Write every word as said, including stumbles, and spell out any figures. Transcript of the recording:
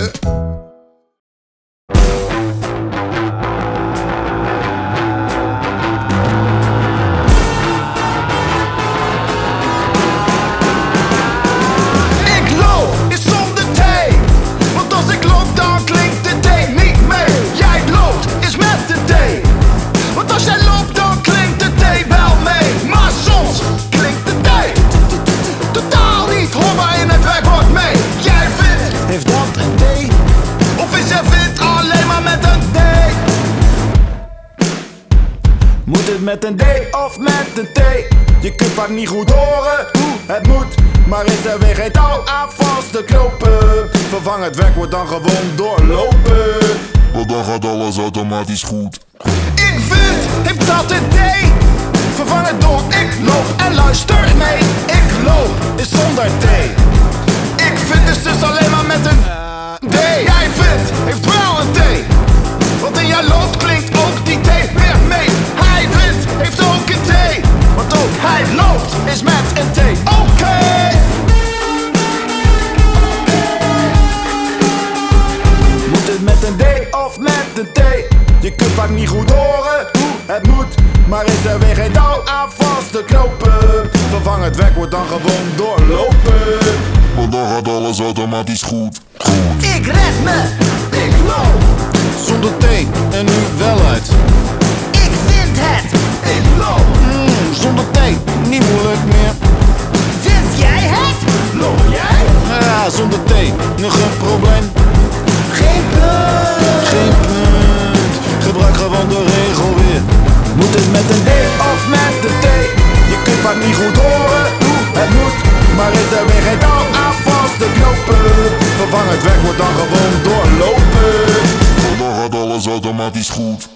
Moet het met een D of met een T? Je kunt vaak niet goed horen hoe het moet, maar is er weer geen touw aan vast te knopen. Vervang het werkwoord dan gewoon doorlopen, want dan gaat alles automatisch goed. Ik vind, heeft dat een D? Vervang het door ik loop en luister mee. Ik loop is zonder T. Ik vind is dus alleen maar met een D. Jij vindt, heeft wel een T, want in jij loopt klinkt ook die T weer mee. Hij vindt, heeft ook een T, want ook hij loopt is met een T. Oké okay. Moet het met een D of met een T? Je kunt vaak niet goed horen hoe het moet, maar is er weer geen touw aan vast te knopen. Vervang het werkwoord dan gewoon doorlopen, want dan gaat alles automatisch goed. Goed. Ik red me, ik loop zonder T en nu wel uit. Ik vind het, ik loop mm, zonder T, niet moeilijk meer. Vind jij het? Loop jij? Ja, zonder T, nog een probleem. Geen punt, geen punt. Gebruik gewoon de regel weer. Moet het met een D of met een T? Je kunt vaak niet goed horen hoe het moet, maar is er weer geen touw aan vast te knopen. Vervang het werkwoord dan gewoon doorlopen, want dan gaat alles automatisch goed.